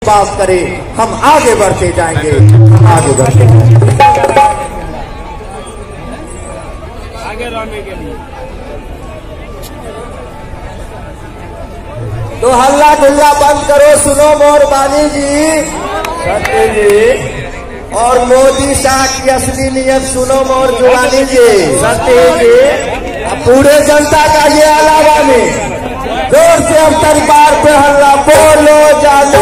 पास करे, हम आगे बढ़ते जाएंगे, हम आगे बढ़ते जाएंगे। आगे रहने के लिए तो हल्ला गुल्ला बंद करो, सुनो मोर बानी जी, सत्य जी, और मोदी शाह की असली नियत सुनो मोर जुबानी जी, सत्य जी, पूरे जनता का ये अलावा में जोर से अब दरबार पे हल्ला बोलो जानो।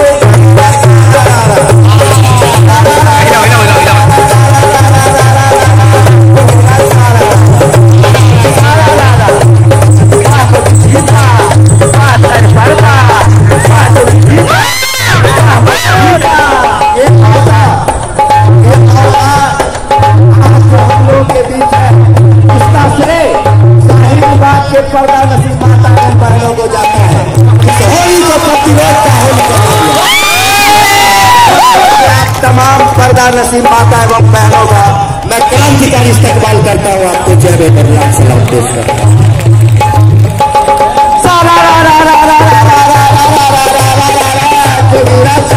पर्दा नसीब माता इन बहनों को जाता है, इस होली को प्रतिरोध का होली तमाम पर्दा नसीब माता एवं बहनों का मैं क्रांतिकारी इस्तेमाल करता हूँ। आपको जय बेदर्याम सलाम पेश करता हूँ।